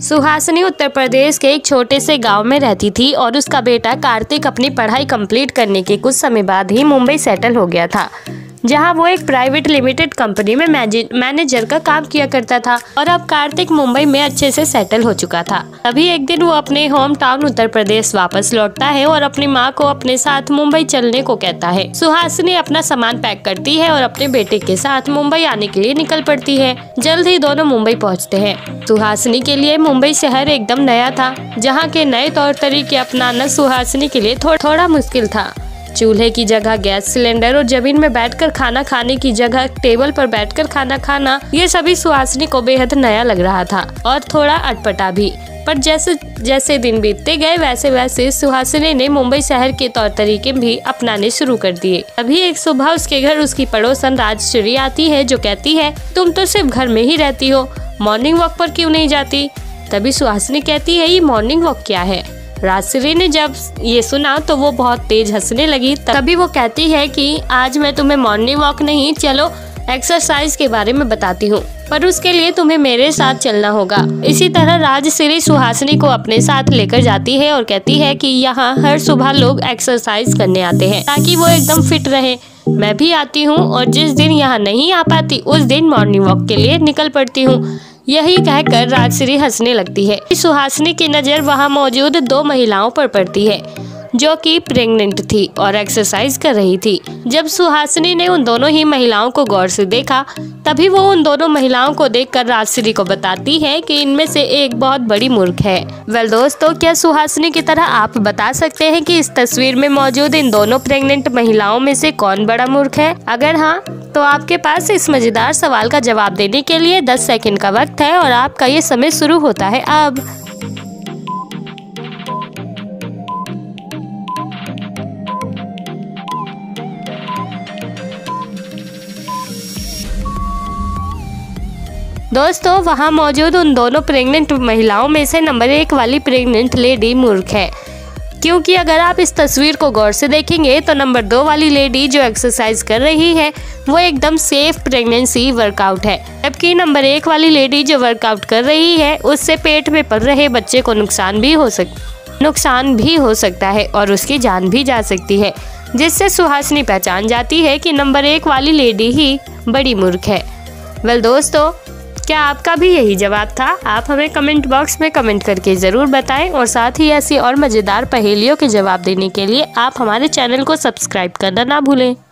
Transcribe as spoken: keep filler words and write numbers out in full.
सुहासिनी उत्तर प्रदेश के एक छोटे से गांव में रहती थी और उसका बेटा कार्तिक अपनी पढ़ाई कंप्लीट करने के कुछ समय बाद ही मुंबई सेटल हो गया था, जहां वो एक प्राइवेट लिमिटेड कंपनी में मैनेजर का काम किया करता था। और अब कार्तिक मुंबई में अच्छे से सेटल हो चुका था। तभी एक दिन वो अपने होम टाउन उत्तर प्रदेश वापस लौटता है और अपनी माँ को अपने साथ मुंबई चलने को कहता है। सुहासिनी अपना सामान पैक करती है और अपने बेटे के साथ मुंबई आने के लिए निकल पड़ती है। जल्द ही दोनों मुंबई पहुँचते हैं। सुहासिनी के लिए मुंबई शहर एकदम नया था, जहाँ के नए तौर तरीके अपनाना सुहासिनी के लिए थो, थोड़ा मुश्किल था। चूल्हे की जगह गैस सिलेंडर और जमीन में बैठकर खाना खाने की जगह टेबल पर बैठकर खाना खाना, ये सभी सुहासिनी को बेहद नया लग रहा था और थोड़ा अटपटा भी। पर जैसे जैसे दिन बीतते गए वैसे वैसे सुहासिनी ने मुंबई शहर के तौर तरीके भी अपनाने शुरू कर दिए। अभी एक सुबह उसके घर उसकी पड़ोसन राजश्री आती है, जो कहती है, तुम तो सिर्फ घर में ही रहती हो, मॉर्निंग वॉक पर क्यों नहीं जाती? तभी सुहासिनी कहती है, ये मॉर्निंग वॉक क्या है? राजश्री ने जब ये सुना तो वो बहुत तेज हंसने लगी। तभी वो कहती है कि आज मैं तुम्हें मॉर्निंग वॉक नहीं, चलो एक्सरसाइज के बारे में बताती हूँ, पर उसके लिए तुम्हें मेरे साथ चलना होगा। इसी तरह राजश्री सुहासिनी को अपने साथ लेकर जाती है और कहती है कि यहाँ हर सुबह लोग एक्सरसाइज करने आते हैं ताकि वो एकदम फिट रहे। मैं भी आती हूँ और जिस दिन यहाँ नहीं आ पाती उस दिन मॉर्निंग वॉक के लिए निकल पड़ती हूँ। यही कहकर राजश्री हंसने लगती है। सुहासिनी की नज़र वहां मौजूद दो महिलाओं पर पड़ती है, जो कि प्रेग्नेंट थी और एक्सरसाइज कर रही थी। जब सुहासिनी ने उन दोनों ही महिलाओं को गौर से देखा, तभी वो उन दोनों महिलाओं को देखकर राजश्री को बताती है कि इनमें से एक बहुत बड़ी मूर्ख है। वेल दोस्तों, क्या सुहासिनी की तरह आप बता सकते हैं कि इस तस्वीर में मौजूद इन दोनों प्रेग्नेंट महिलाओं में से कौन बड़ा मूर्ख है? अगर हाँ, तो आपके पास इस मजेदार सवाल का जवाब देने के लिए दस सेकंड का वक्त है और आपका ये समय शुरू होता है अब। दोस्तों, वहां मौजूद उन दोनों प्रेग्नेंट महिलाओं में से नंबर एक वाली प्रेग्नेंट लेडी मूर्ख है, क्योंकि अगर आप इस तस्वीर को गौर से देखेंगे तो नंबर दो वाली लेडी जो एक्सरसाइज कर रही है वो एकदम सेफ प्रेगनेंसी वर्कआउट है, जबकि नंबर एक वाली लेडी जो वर्कआउट कर रही है उससे पेट में पल रहे बच्चे को नुकसान भी हो सक नुकसान भी हो सकता है और उसकी जान भी जा सकती है, जिससे सुहासिनी पहचान जाती है कि नंबर एक वाली लेडी ही बड़ी मूर्ख है। वेल दोस्तों, क्या आपका भी यही जवाब था? आप हमें कमेंट बॉक्स में कमेंट करके ज़रूर बताएं और साथ ही ऐसी और मज़ेदार पहेलियों के जवाब देने के लिए आप हमारे चैनल को सब्सक्राइब करना ना भूलें।